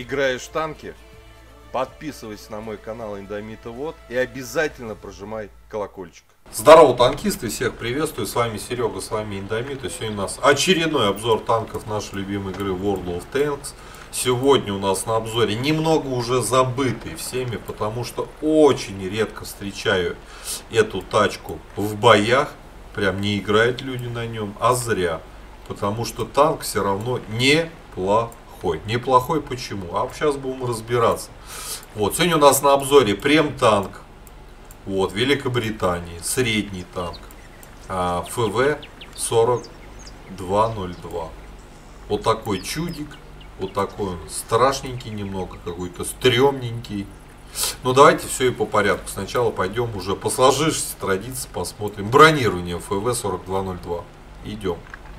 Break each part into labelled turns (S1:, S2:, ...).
S1: Играешь в танки? Подписывайся на мой канал Индомита Вот и обязательно прожимай колокольчик.
S2: Здорово, танкисты, всех приветствую, с вами Серега, с вами Индомит, и сегодня у нас очередной обзор танков нашей любимой игры World of Tanks. Сегодня у нас на обзоре немного уже забытый всеми, потому что очень редко встречаю эту тачку в боях, прям не играют люди на нем, а зря, потому что танк все равно неплохой. Неплохой почему? А сейчас будем разбираться. Вот, сегодня у нас на обзоре прем-танк. Вот, Великобритании, средний танк, ФВ-4202. Вот такой чудик, вот такой он страшненький немного, какой-то стрёмненький. Ну давайте все и по порядку. Сначала пойдем уже по сложившейся традиции посмотрим бронирование ФВ-4202. Идем.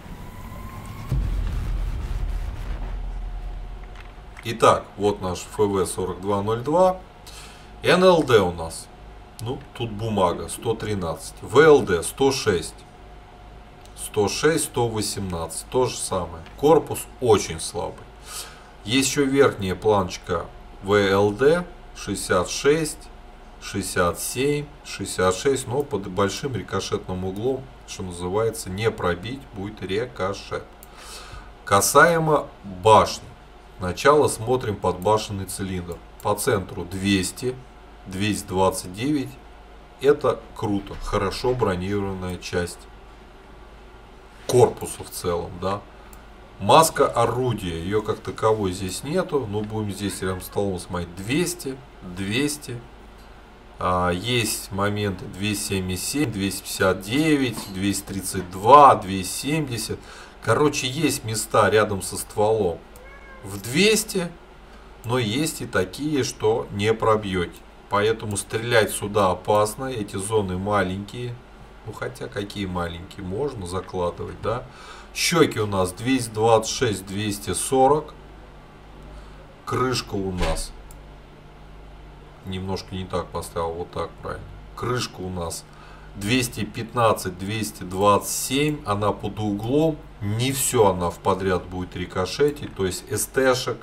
S2: Итак, вот наш ФВ-4202. НЛД у нас. Ну, тут бумага 113. ВЛД 106. 106, 118. То же самое. Корпус очень слабый. Есть еще верхняя планочка ВЛД 66, 67, 66. Но под большим рикошетным углом, что называется, не пробить, будет рикошет. Касаемо башни. Сначала смотрим подбашенный цилиндр. По центру 200. 229. Это круто, хорошо бронированная часть корпуса в целом, да. Маска орудия, ее как таковой здесь нету, но будем здесь рядом с столом смотреть. 200, 200. Есть моменты 277, 259, 232, 270. Короче, есть места рядом со стволом в 200, но есть и такие, что не пробьете. Поэтому стрелять сюда опасно. Эти зоны маленькие. Ну хотя какие маленькие, можно закладывать, да. Щеки у нас 226, 240. Крышка у нас. Немножко не так поставил, вот так правильно. Крышка у нас 215, 227. Она под углом. Не все она в подряд будет рикошетить. То есть СТшек,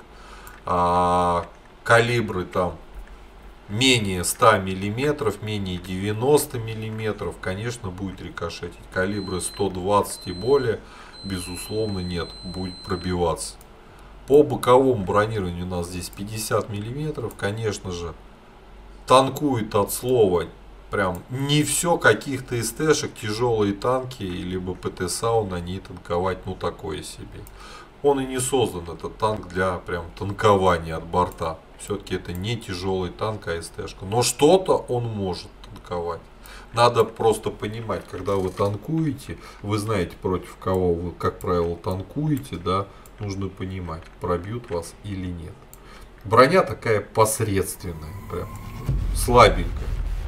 S2: калибры там менее 100 миллиметров, менее 90 миллиметров, конечно, будет рикошетить. Калибры 120 и более, безусловно, нет, будет пробиваться. По боковому бронированию у нас здесь 50 миллиметров, конечно же, танкует от слова прям не все. Каких-то СТшек, тяжелые танки, либо ПТ-САУ на ней танковать, ну такое себе. Он и не создан, этот танк, для прям танкования от борта. Все-таки это не тяжелый танк, а СТшка. Но что-то он может танковать. Надо просто понимать, когда вы танкуете, вы знаете, против кого вы, как правило, танкуете, да, нужно понимать, пробьют вас или нет. Броня такая посредственная, прям слабенькая.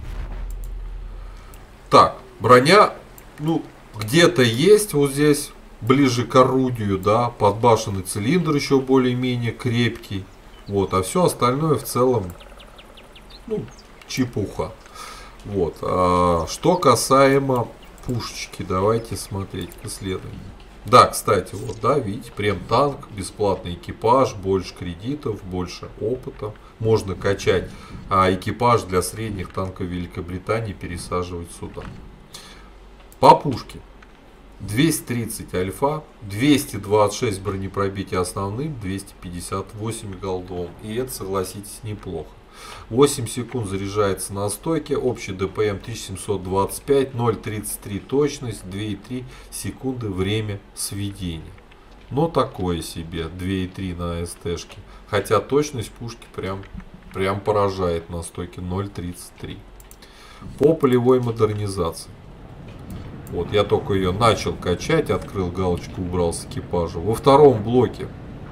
S2: Так, броня, ну, где-то есть вот здесь, ближе к орудию, да, подбашенный цилиндр еще более-менее крепкий. Вот, а все остальное в целом, ну, чепуха. Вот. Что касаемо пушечки, давайте смотреть, исследование. Да, кстати, вот, да, видите, прем-танк, бесплатный экипаж, больше кредитов, больше опыта. Можно качать экипаж для средних танков Великобритании, пересаживать сюда. По пушке. 230 альфа, 226 бронепробития основным, 258 голдовым. И это, согласитесь, неплохо. 8 секунд заряжается на стойке, общий ДПМ 1725, 0,33 точность, 2,3 секунды время сведения. Но такое себе, 2,3 на СТшке. Хотя точность пушки прям поражает на стойке 0,33. По полевой модернизации. Вот, я только ее начал качать, открыл галочку, убрал с экипажа. Во втором блоке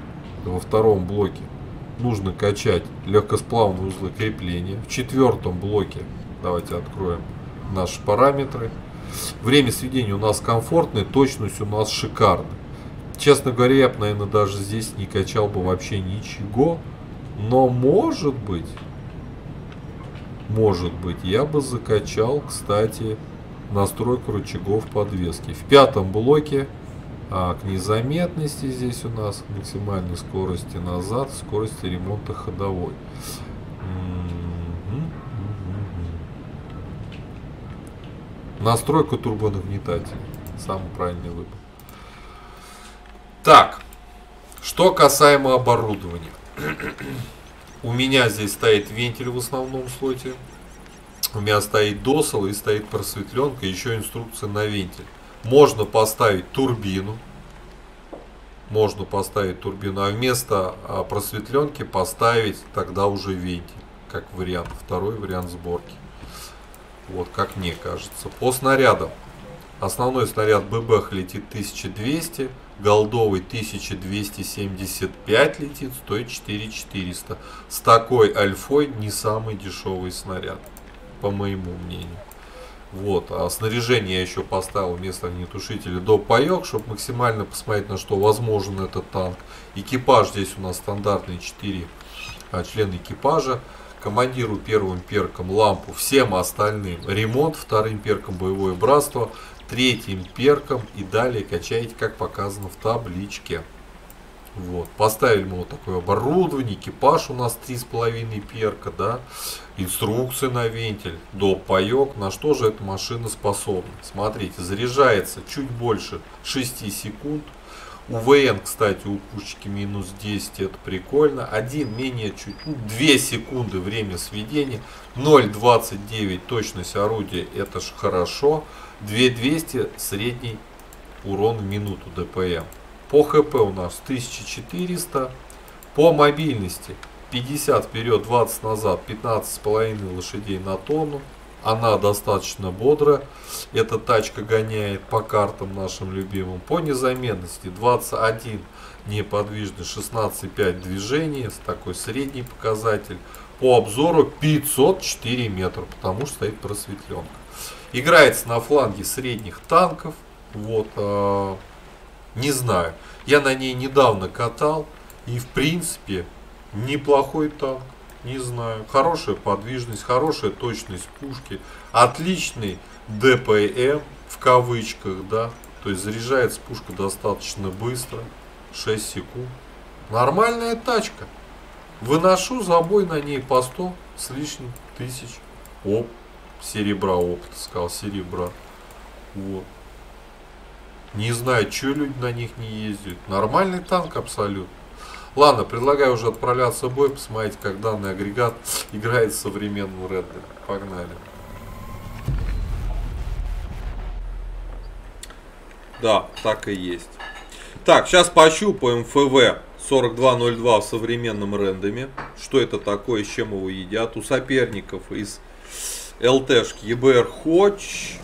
S2: нужно качать легкосплавные узлы крепления. В четвертом блоке, давайте откроем наши параметры. Время сведения у нас комфортное, точность у нас шикарная. Честно говоря, я бы, наверное, даже здесь не качал бы вообще ничего. Но может быть, я бы закачал, кстати, настройку рычагов подвески. В пятом блоке К незаметности здесь у нас максимальной скорости назад, скорости ремонта ходовой. Настройка турбонагнетателя. Самый правильный выбор. Так, что касаемо оборудования. У меня здесь стоит вентиль в основном слоте. У меня стоит досол и стоит просветленка, еще инструкция на вентиль. Можно поставить турбину. А вместо просветленки поставить тогда уже вентиль. Как вариант. Второй вариант сборки. Вот, как мне кажется. По снарядам. Основной снаряд ББХ летит 1200. Голдовый 1275 летит. Стоит 4400. С такой альфой не самый дешевый снаряд. По моему мнению. Вот, а снаряжение я еще поставил вместо огнетушителя допаек, чтобы максимально посмотреть, на что возможен этот танк. Экипаж здесь у нас стандартный 4 члена экипажа. Командиру первым перком лампу, всем остальным ремонт, вторым перком боевое братство, третьим перком и далее качаете, как показано в табличке. Вот. Поставили мы вот такое оборудование, экипаж у нас 3,5 перка, да, инструкции на вентиль, доп. Паек, на что же эта машина способна. Смотрите, заряжается чуть больше 6 секунд. УВН, кстати, у пушечки минус 10, это прикольно. 2 секунды время сведения, 0,29 точность орудия, это ж хорошо. 2200 средний урон в минуту ДПМ. По ХП у нас 1400. По мобильности 50 вперед, 20 назад, 15,5 лошадей на тонну. Она достаточно бодрая. Эта тачка гоняет по картам нашим любимым. По незаметности 21 неподвижный, 16,5 движения. Такой средний показатель. По обзору 504 метра, потому что стоит просветленка. Играется на фланге средних танков. Вот, не знаю. Я на ней недавно катал. И в принципе неплохой танк. Не знаю. Хорошая подвижность, хорошая точность пушки. Отличный ДПМ в кавычках, да. То есть заряжается пушка достаточно быстро. 6 секунд. Нормальная тачка. Выношу за бой на ней по 100 с лишним тысяч. Серебра опыта, сказал, серебра. Вот. Не знаю, что люди на них не ездят. Нормальный танк абсолютно. Ладно, предлагаю уже отправляться в бой, посмотреть, как данный агрегат играет в современном рендере. Погнали. Да, так и есть. Так, сейчас пощупаем ФВ 4202 в современном рендеме. Что это такое, с чем его едят. У соперников из ЛТшки ЕБР Хоч.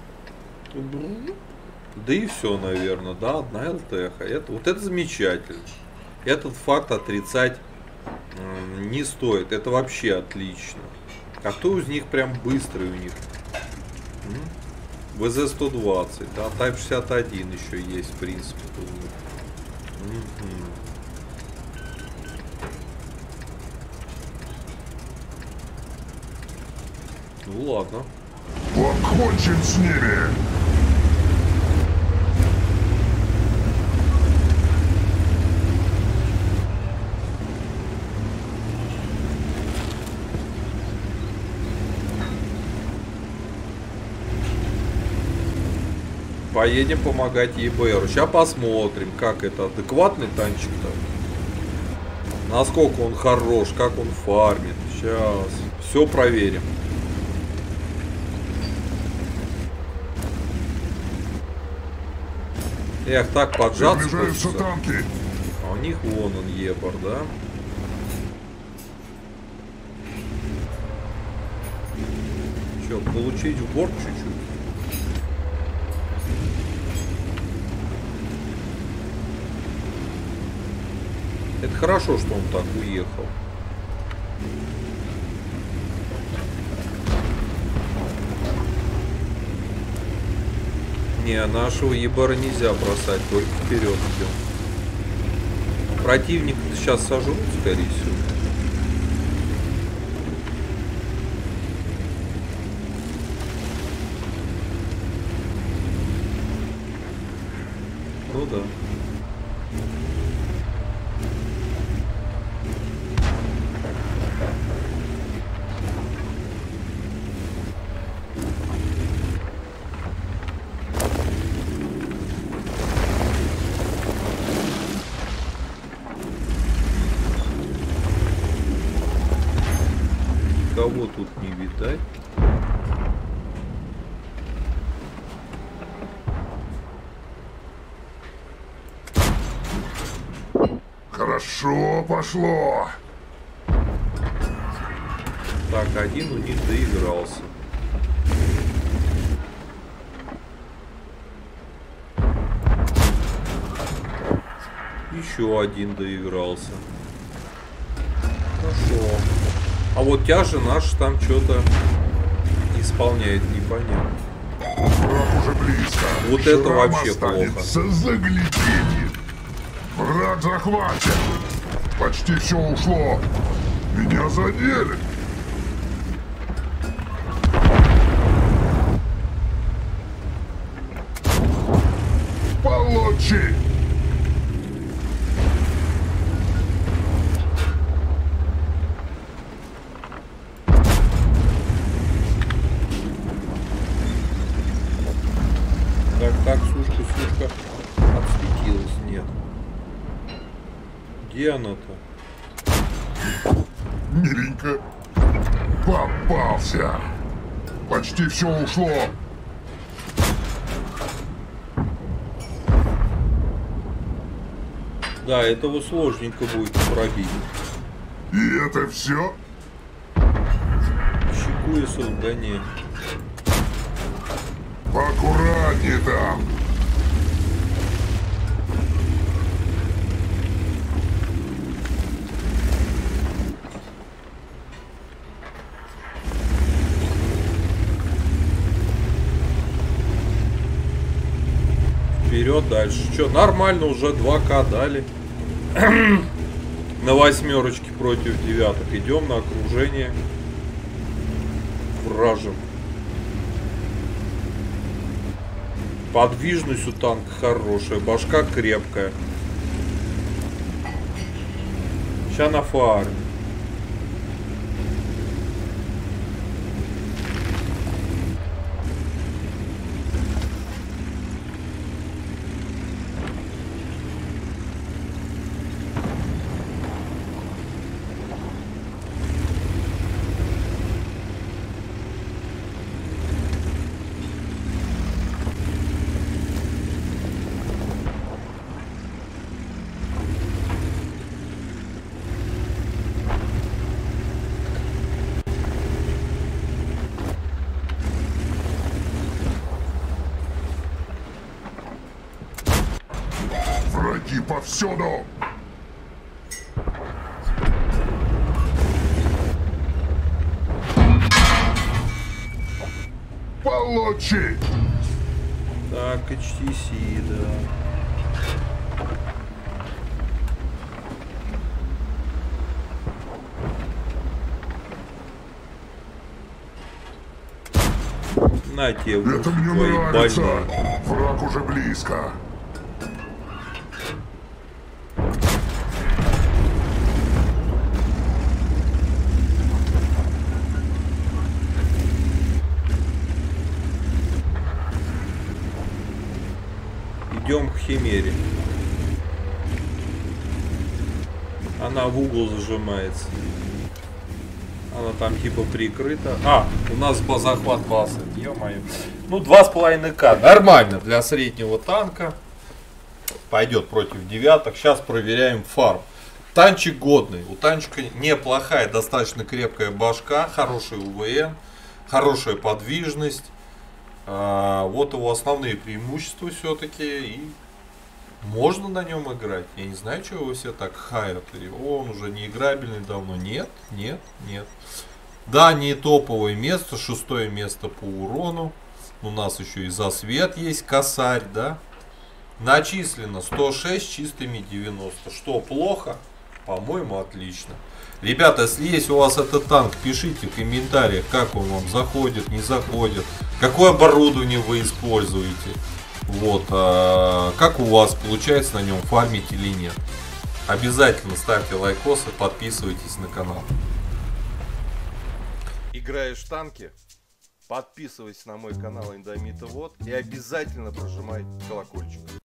S2: Да и все, наверное, да, одна ЛТХ. Вот это замечательно. Этот факт отрицать не стоит. Это вообще отлично. А кто из них прям быстрый у них? ВЗ-120, да, Type 61 еще есть, в принципе. Ну ладно.
S3: Покончим с ними!
S1: Поедем помогать ЕБРу. Сейчас посмотрим, как это адекватный танчик-то. Насколько он хорош, как он фармит. Сейчас все проверим. Эх, так поджаться.
S3: Танки.
S1: А у них вон он ЕБР, да? Че, получить в борт чуть-чуть? Это хорошо, что он так уехал. Не, нашего ебара нельзя бросать, только вперед идем. Противник сейчас сожрут, скорее всего.
S2: Ну да. Кого тут не видать?
S3: Хорошо пошло.
S2: Так, один у них доигрался. Еще один доигрался. Хорошо. А вот тяжи наш там что-то исполняет непонятно.
S3: Враг уже близко.
S2: Вот это
S3: Шрам
S2: вообще
S3: останется загляденье. Враг захвачен. Почти все ушло. Меня задели. Получи.
S2: Так, сушка отсветилась, нет. Где она-то?
S3: Миленько. Попался. Почти все ушло.
S2: Да, этого сложненько будет пробить.
S3: И это все?
S2: Щекуется, да не.
S3: Поаккуратнее там.
S2: Вперед дальше. Что, нормально, уже 2К дали. На 8 против 9. Идем на окружение. Вражем. Подвижность у танка хорошая. Башка крепкая. Ща на фарме.
S3: Враги повсюду. Получи.
S2: Так, HTC, да. На тебе,
S3: Это мне
S2: твои
S3: нравится.
S2: больные.
S3: Враг уже близко.
S2: Идем к Химере. Она в угол зажимается. Она там типа прикрыта. А, у нас захват базы. Ё-моё. Ну, 2,5К. Нормально для среднего танка. Пойдет против девяток. Сейчас проверяем фарм. Танчик годный. У танчика неплохая, достаточно крепкая башка. Хороший УВН. Хорошая подвижность. Вот его основные преимущества все-таки. И можно на нем играть. Я не знаю, чего его все так хаят. Он уже не играбельный давно. Нет. Да, не топовое место. 6-е место по урону. У нас еще и засвет есть. Косарь, да. Начислено 106 чистыми 90. Что, плохо? По-моему, отлично. Ребята, если есть у вас этот танк, пишите в комментариях, как он вам заходит, не заходит. Какое оборудование вы используете. Вот, как у вас получается на нем фармить или нет. Обязательно ставьте лайкосы, подписывайтесь на канал.
S1: Играешь в танки? Подписывайся на мой канал Индомита Вот и обязательно прожимай колокольчик.